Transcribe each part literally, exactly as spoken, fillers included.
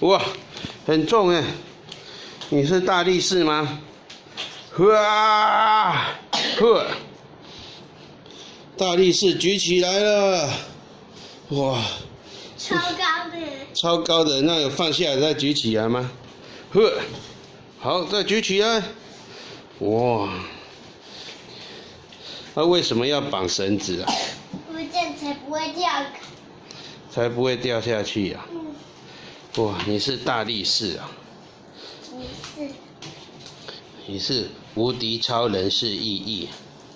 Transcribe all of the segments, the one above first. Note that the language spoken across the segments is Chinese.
哇，很重哎！你是大力士吗？哇，呵，大力士举起来了，哇， 超高的， 超高的，那有放下来再举起来吗？呵，好，再举起来，哇，那为什么要绑绳子啊？ 不这样才不会掉， 才不会掉下去啊！ 嗯， 哇，你是大力士啊！ 你是。 你是无敌超人是意义。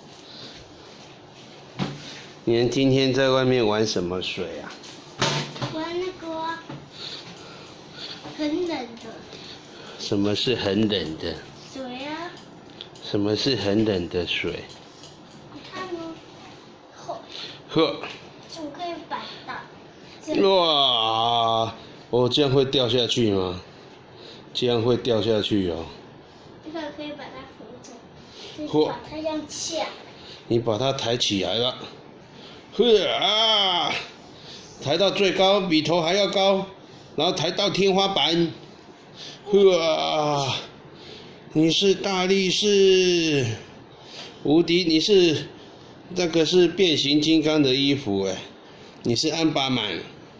你们今天在外面玩什么水啊？ 玩那个很冷的。 什么是很冷的？ 水啊。 什么是很冷的水？ 你看哦，呵。 呵。 怎么可以摆到？ 哇！哦，这样会掉下去吗？这样会掉下去哦。 这个可以把它扶着，就是把它这样翘。 你把它抬起来了，呵啊！抬到最高，比头还要高，然后抬到天花板，呵啊！你是大力士，无敌！你是那个是变形金刚的衣服哎，你是安巴曼。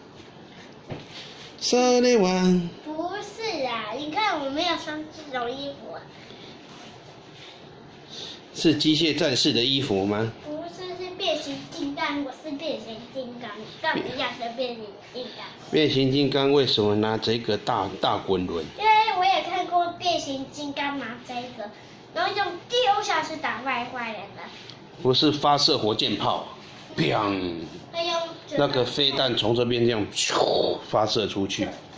沙利湾。 不是啊，你看我没有穿这种衣服啊。 是机械战士的衣服吗？ 不是，是变形金刚，我是变形金刚，到底要是变形金刚？ 变形金刚为什么拿这个大大滚轮？ 因为我也看过变形金刚拿这个，然后用丢下去打坏坏人的。 不是发射火箭炮，砰！ 他用那个飞弹从这边这样咻发射出去。